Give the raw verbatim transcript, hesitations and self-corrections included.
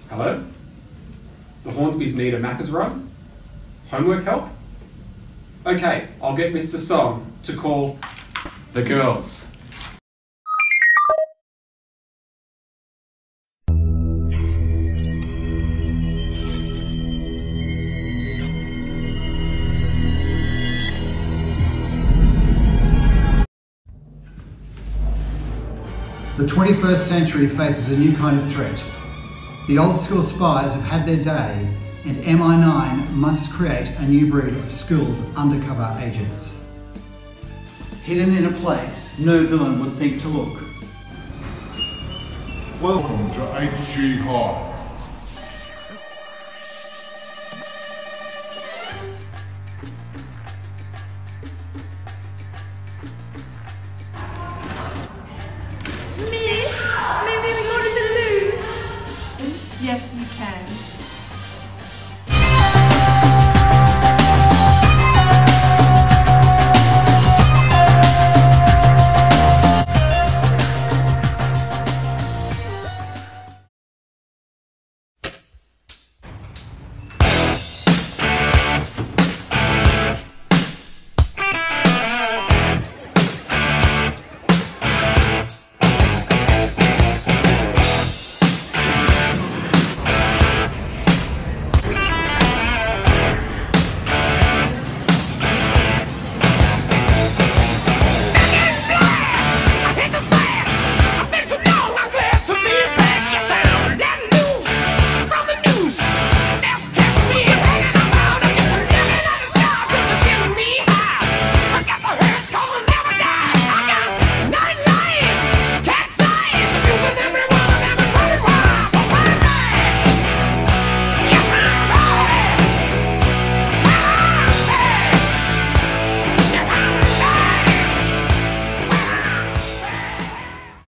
Hello? The Hornsbys need a Macca's run? Homework help? Okay, I'll get Mister Song to call the girls. The twenty-first century faces a new kind of threat. The old school spies have had their day, and M I nine must create a new breed of skilled undercover agents. Hidden in a place no villain would think to look. Welcome to H G High.